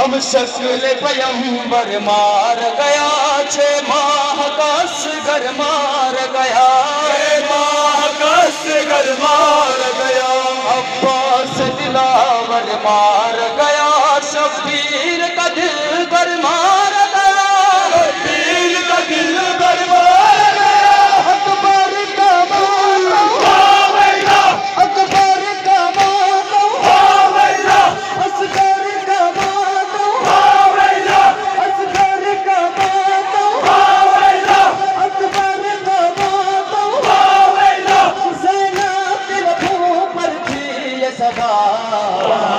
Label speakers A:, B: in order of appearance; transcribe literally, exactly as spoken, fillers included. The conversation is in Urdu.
A: ہم شکل پیمبر مار گیا، چھ ماہ کا اصغر مار گیا، چھ ماہ کا اصغر مار گیا، عباس دلاور مار گیا، شبیر کا دل بر مار گیا، شبیر کا دل بر مار گیا، اکبر کا ماتم اکبر کا ماتم اصغر کا ماتم اصغر کا ماتم اکبر کا ماتم، زینب کے لبوں پر تھی یہ صدا،